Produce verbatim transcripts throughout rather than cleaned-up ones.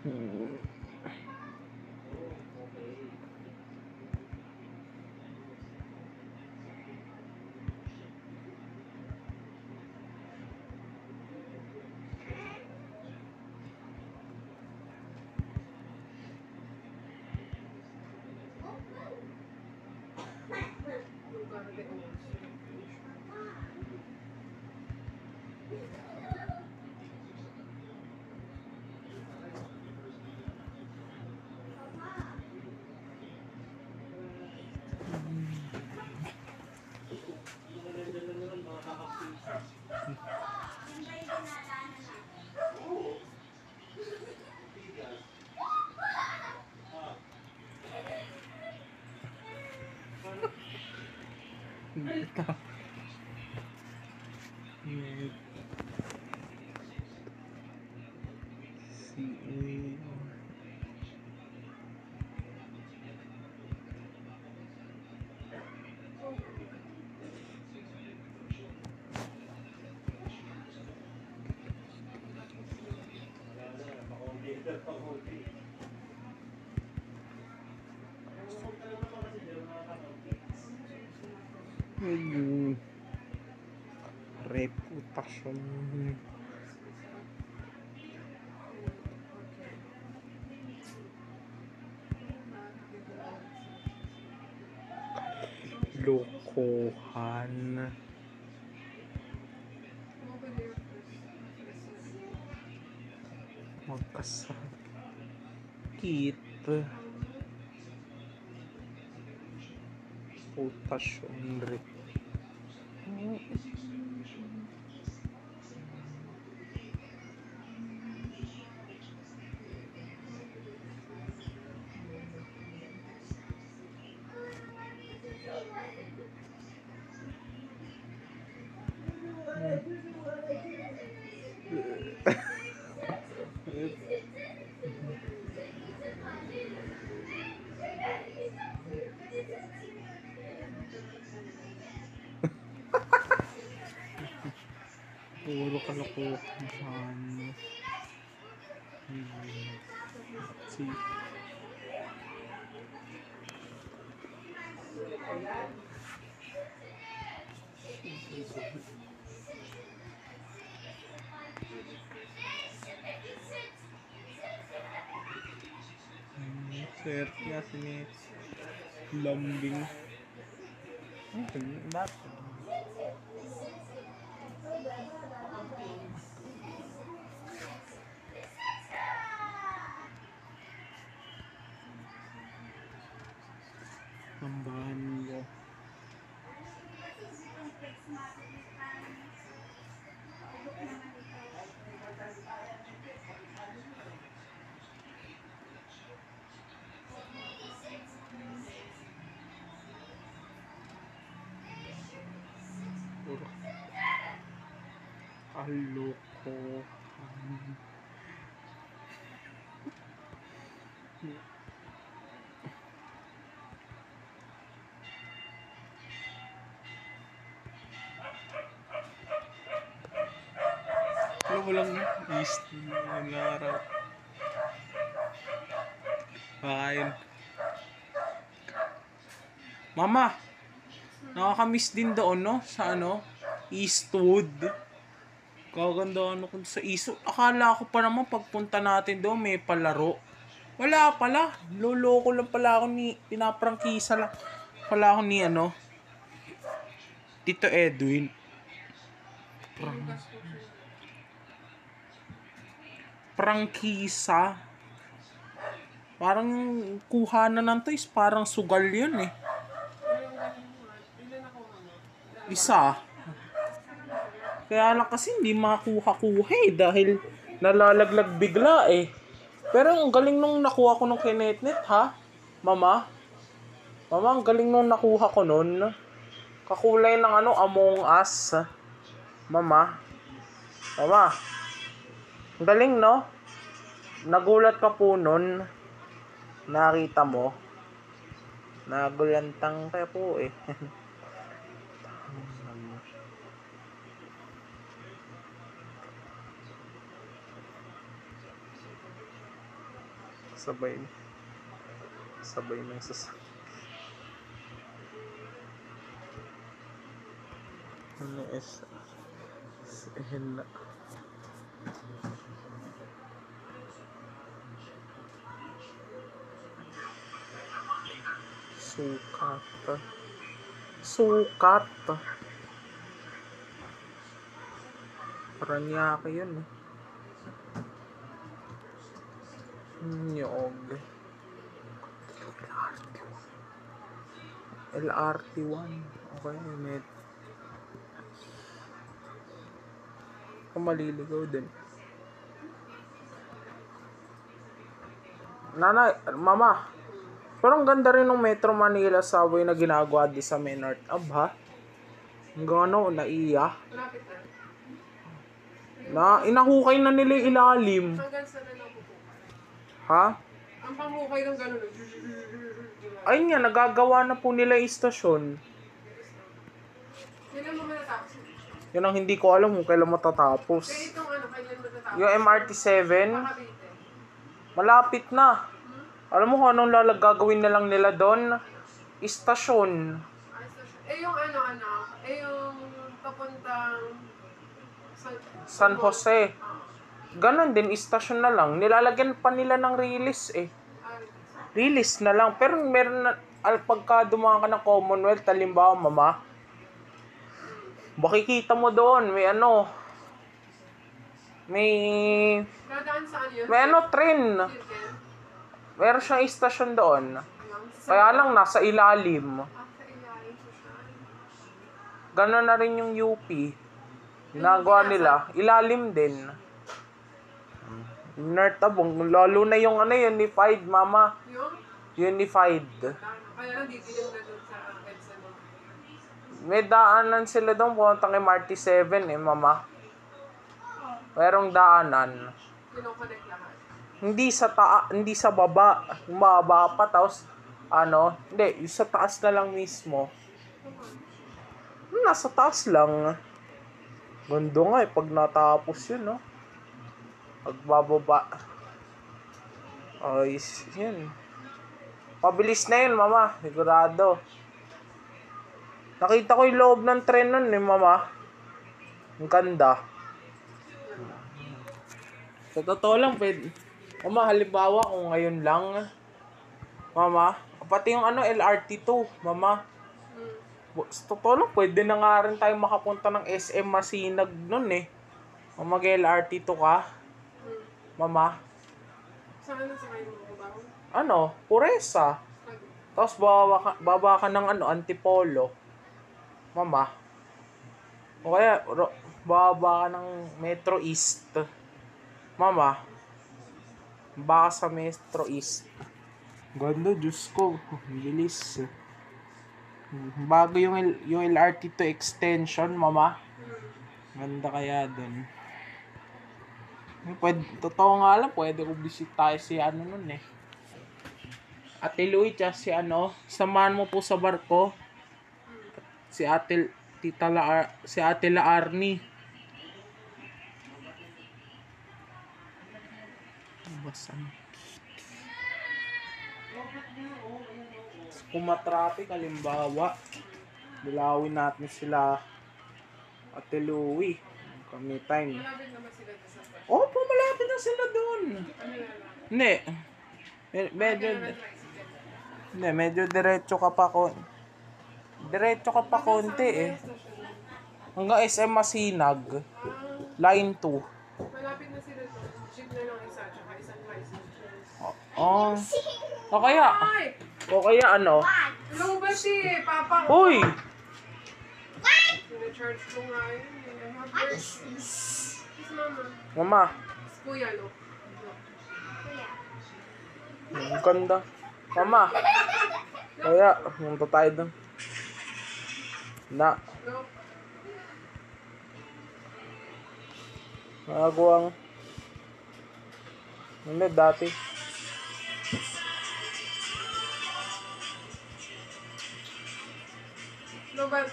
Hmm. Hmm. Reputasyon. Lokohan. Magkasakit. Reputasyon. Rep Puro kalokohan. Hmm. Si Sir, kasi ni lambing. Bakit? Tambahan mo. Puro kalokohan. Ano mo lang east na araw. Kain. Mama, nakakamiss din doon, no? Sa ano? Eastwood. Kaganda ano kung sa Eastwood. Akala ko pa naman pagpunta natin doon may palaro. Wala pala. Loloko lang pala ako ni... Pinaprangkisa lang pala ako ni ano. Tito Edwin. Prang... Prangkisa. Parang kuha na ng toys. Parang sugal yun eh. Isa. Kaya lang kasi hindi makuha-kuha eh. Dahil nalalaglag bigla eh. Pero ang galing nung nakuha ko nung kinetnet ha. Mama. Mama, ang galing nung nakuha ko nun. Kakulay ng ano, Among Us. Mama. Mama. Ang galing no? Nagulat ka po nun. Nakita mo. Nagulantang ka po eh. Sabay. Sabay ng sasakyan. Ano is... Hila. Sukat. Sukat. Paranaque yun eh. Nyog. L R T one. Okay, net. Kung maliligaw din. Nanay, mama. Pero ang ganda rin ng Metro Manila subway na ginagawa di sa May North Ab, ha? Hanggang ano, naiya. Malapit na. Na, inahukay na nila yung ilalim. Hanggang sa na lang po. Ha? Ang panghukay ng gano'n. Ayun nga, nagagawa na po nila yung istasyon. Kailan mo matatapos? Yun ang hindi ko alam kung kailan matatapos. Kaya itong ano, kailan matatapos? Yung M R T seven, Pakabite. malapit na. Alam mo kung anong lalag gagawin na lang nila doon? Istasyon. Ay, so- Eh yung ano, ano, eh yung papuntang San, San Jose. Ah, Ganon din, istasyon na lang. Nilalagyan pa nila ng release eh. ay, Release na lang. Pero meron na, al, pagka dumaan ka ng Commonwealth, halimbawa, mama, makikita mo doon, may ano, may, dadaan saan yun? may ano, train. Circle? Meron siyang istasyon doon. Ayun. Kaya lang, nasa ilalim. Ah, sa ilalim po siya. Ganon na rin yung U P. Ginagawa nila. Ilalim din. Nertabong. Lalo na yung ano, unified, mama. Yung? Unified. Ano, kaya lang didilim na doon sa EDSA mo. May daanan sila doon puntang M R T seven eh, mama. Merong daanan. Kinoconnect lahat. Hindi sa ta hindi sa baba. Umaba pa, tapos, ano, hindi, yung sa taas na lang mismo. Nasa taas lang. Ganda nga eh, pag natapos yun, no? Pagbababa. Ay, yun. Pabilis na yun, mama. Sigurado. Nakita ko yung loob ng tren nun, eh, mama. Ang ganda. Sa totoo lang, pwede. Mama, halimbawa kung ngayon lang, mama, pati yung ano, L R T two, mama. Hmm. Sa totoo lang, pwede na nga rin tayo makapunta ng S M Masinag nun eh. Kung mag-L R T two ka, Hmm. mama. Saan na sa kayo mababaw? Ano, Puresa. Tapos baba ka, baba ka ng ano, Antipolo. Mama. O kaya, ro, baba ka ng Metro East. Mama. Baka sa Metro East. Ganda, Diyos ko. Bilis. Bago yung, L- yung L R T two extension, mama. Ganda kaya dun. Pwede, totoo nga lang, pwede ko bisita si ano nun eh. Ate Louie, tsaka si ano, samahan mo po sa barko. Si Ate, Tita La, si Ate La Arnie. Basan. Kung matraffic, halimbawa, bilawin natin sila Ate Louie. Kami time. Malapit naman sila doon sa pwede. Opo, malapit na sila doon. Ano na lang? Hindi. Me- medyo, Kailangan tricycle. hindi, medyo diretso ka pa ko. Diretso ka pa konti eh. Hanggang S M Masinag. Ah, Line two. malapit na sila doon. Jeep na lang isa, tsaka isang tricycle. Oh. O kaya, Ay! o kaya ano? Hello ba si Papa? Uy! Sina-charge ko nga yun. eh. I have birth. Kiss mama. Mama, Kiss kuya, no? ang ganda. Mama, kaya, punta tayo doon. Na, No? nagawang, hindi, dati. No, but...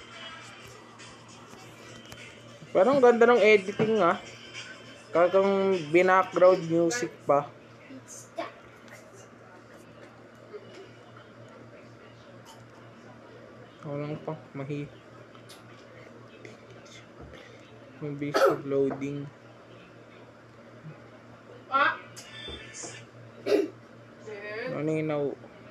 Pero ang ganda ng editing ah. Kakang background music pa. Walang pa. Mahi. Mabilis of loading. Ah! Then, Naninaw.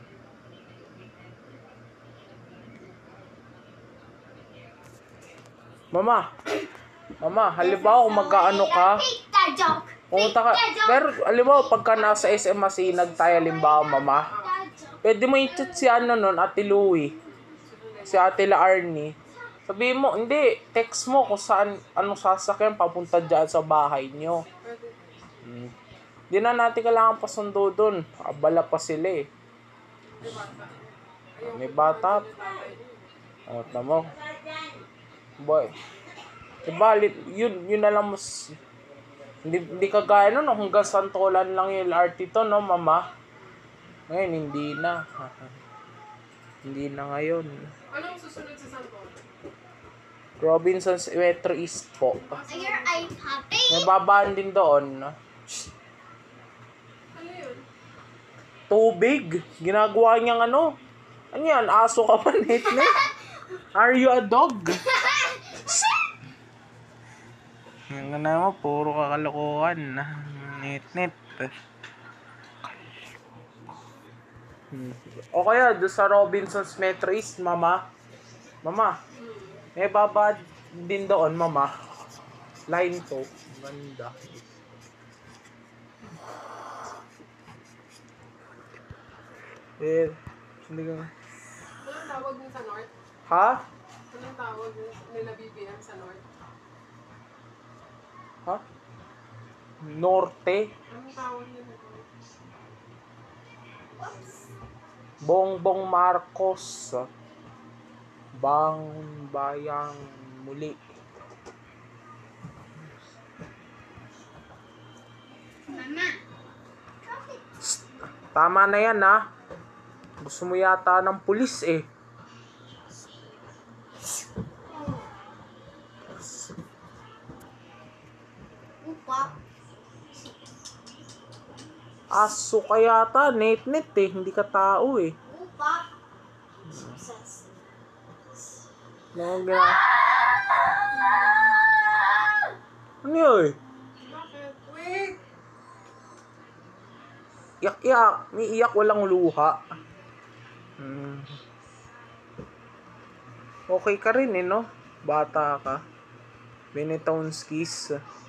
Mama. Mama, halimbawa kung mag-ano ka, pumunta ka, pero halimbawa pagka nasa S M Masinag tayo, halimbawa mama, pwede mo i-chat si ano nun, Ate Louie, si Ate La Arnie. Sabihin mo, hindi, text mo kung saan, anong sasakyan papunta dyan sa bahay nyo. pwede. Hmm. Di na natin kailangan pasundo dun. Abala pa sila eh. May bata. Ayoko May bata. yung tatay niya. O, tamo. Boy. Diba, li- yun, yun na lang mas... Hindi, hindi kagaya nun, no? Hanggang Santolan lang yung L R T to, no, mama? Ngayon, hindi na. Hindi na ngayon. Anong susunod sa Santo? Robinson's Metro East po. Your eye popping? May babaan din doon. Ano yun? Tubig. Ginagawa niyang ano. Ano yan? Aso ka pa, net-net? Are you a dog? Yung na mo, puro kakalokohan. Net-net. Hmm. O kaya, doon sa Robinson's Metro East, mama. Mama, may babad din doon, mama. Line to. Ganda. Eh, hindi ka... Anong tawag niyo sa North? Ha? Anong tawag nila B B M sa North? Ha? Norte? Anong tawag nila? Bongbong Marcos. Bangon Bayang Muli. Mama. Tama na yan, ha? Gusto mo yata ng pulis, eh. Upa. Aso ka yata, net-net, eh. Hindi ka tao, eh. Upa. Success. Ano gina... Ano yun? Bakit? Wait! Iyak-iyak. May iyak, walang luha. Hmm. Okay ka rin, eh, no? Bata ka. Benetton's kiss.